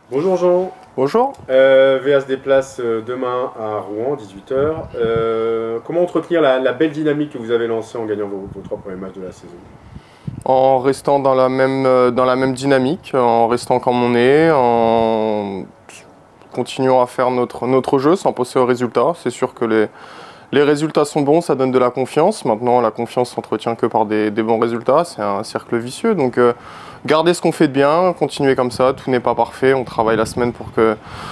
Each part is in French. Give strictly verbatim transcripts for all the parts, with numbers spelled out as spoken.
Bonjour Jean. Bonjour. Euh, V A se déplace euh, demain à Rouen, dix-huit heures. Euh, comment entretenir la, la belle dynamique que vous avez lancée en gagnant vos, vos trois premiers matchs de la saison? En restant dans la même, euh, dans la même dynamique, en restant comme on est, en continuant à faire notre, notre jeu sans penser aux résultats. C'est sûr que les, les résultats sont bons, ça donne de la confiance. Maintenant, la confiance s'entretient que par des, des bons résultats. C'est un cercle vicieux. Donc, euh, garder ce qu'on fait de bien, continuer comme ça. Tout n'est pas parfait. On travaille la semaine pour que...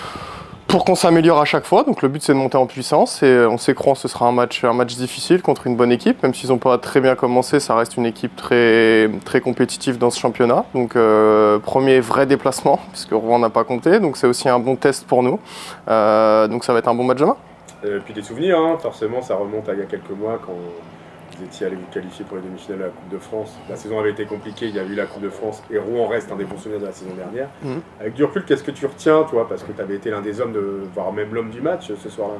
pour qu'on s'améliore à chaque fois. Donc le but c'est de monter en puissance et on sait que ce sera un match, un match difficile contre une bonne équipe. Même s'ils n'ont pas très bien commencé, ça reste une équipe très, très compétitive dans ce championnat. Donc euh, premier vrai déplacement, puisque Rouen n'a pas compté. Donc c'est aussi un bon test pour nous. Euh, donc ça va être un bon match demain. Et puis des souvenirs, hein. Forcément ça remonte à il y a quelques mois quand vous étiez allé vous qualifier pour les demi-finales de la Coupe de France. La saison avait été compliquée, il y a eu la Coupe de France et Rouen reste un des bons souvenirs de la saison dernière. Mmh. Avec du recul, qu'est-ce que tu retiens, toi, parce que tu avais été l'un des hommes, de, voire même l'homme du match ce soir-là?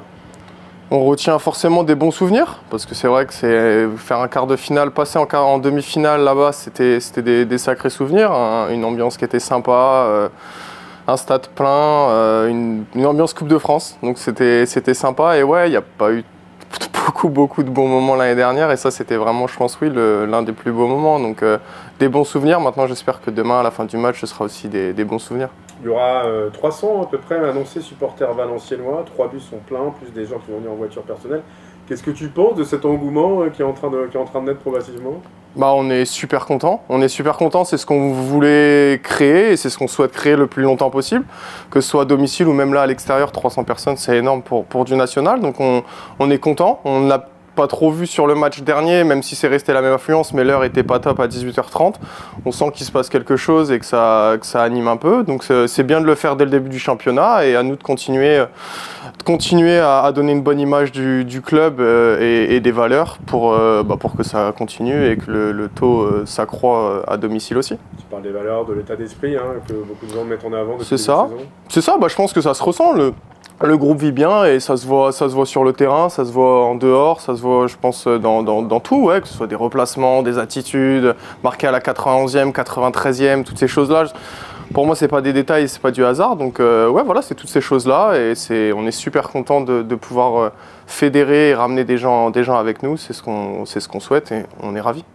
On retient forcément des bons souvenirs, parce que c'est vrai que c'est faire un quart de finale, passer en, en demi-finale là-bas, c'était des, des sacrés souvenirs, hein, une ambiance qui était sympa, euh, un stade plein, euh, une, une ambiance Coupe de France, donc c'était sympa, et ouais, il n'y a pas eu beaucoup beaucoup de bons moments l'année dernière, et ça c'était vraiment, je pense, oui, l'un des plus beaux moments, donc euh, des bons souvenirs. Maintenant j'espère que demain à la fin du match ce sera aussi des, des bons souvenirs. Il y aura euh, trois cents à peu près annoncés supporters valenciennois, trois bus sont pleins, plus des gens qui vont venir en voiture personnelle. Qu'est-ce que tu penses de cet engouement euh, qui, est en train de, qui est en train de naître progressivement? Bah, on est super content, on est super content, c'est ce qu'on voulait créer et c'est ce qu'on souhaite créer le plus longtemps possible, que ce soit à domicile ou même là à l'extérieur. Trois cents personnes, c'est énorme pour, pour du national, donc on, on est content. On l'a pas trop vu sur le match dernier, même si c'est resté la même affluence, mais l'heure était pas top à dix-huit heures trente. On sent qu'il se passe quelque chose et que ça, que ça anime un peu, donc c'est bien de le faire dès le début du championnat et à nous de continuer, de continuer à, à donner une bonne image du, du club euh, et, et des valeurs pour, euh, bah, pour que ça continue et que le, le taux euh, s'accroît à domicile aussi. Tu parles des valeurs, de l'état d'esprit, hein, que beaucoup de gens mettent en avant. C'est ça, c'est ça, bah, je pense que ça se ressent. Le... Le groupe vit bien et ça se voit, ça se voit sur le terrain, ça se voit en dehors, ça se voit, je pense, dans, dans, dans tout, ouais, que ce soit des replacements, des attitudes, marquées à la quatre-vingt-onzième, quatre-vingt-treizième, toutes ces choses-là. Pour moi, c'est pas des détails, c'est pas du hasard. Donc, euh, ouais, voilà, c'est toutes ces choses-là et c'est, on est super content de, de pouvoir fédérer et ramener des gens, des gens avec nous. C'est ce qu'on, c'est ce qu'on souhaite et on est ravis.